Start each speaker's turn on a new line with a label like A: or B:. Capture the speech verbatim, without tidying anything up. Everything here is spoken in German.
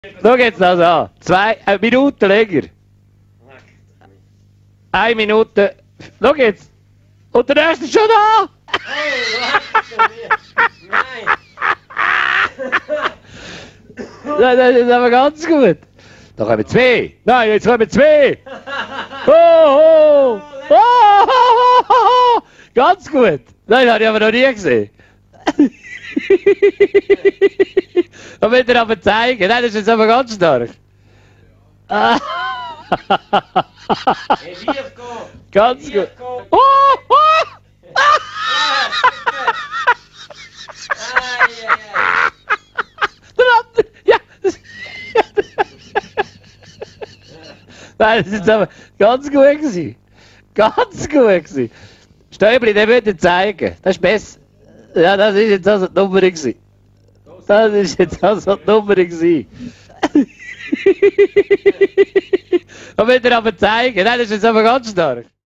A: Schau jetzt das an. Zwei äh, Minuten länger. Eine Minute. Schau jetzt. Und der nächste ist schon da.
B: Oh,
A: Nein, das ist aber ganz gut. Da kommen zwei. Nein, jetzt kommen zwei. Oh, oh, oh, oh, oh, oh. Ganz gut. Nein, das habe ich aber noch nie gesehen. Und will er aber zeigen. Nein, das ist jetzt aber ganz stark. Ah.
B: Hey, lief go!
A: Ganz
B: Lief
A: gut.
B: go!
A: Oh, oh.
B: Ai, ai, ai.
A: Der andere. Ja. das- Nein, das ist jetzt aber ganz gut gewesen. Ganz gut gewesen. Stäubli, den würde ich zeigen. Das ist besser. Ja, das ist jetzt also die Nummer gewesen. Das ist jetzt also die Nummer gewesen. Und will er aber zeigen. Nein, das ist jetzt aber ganz stark.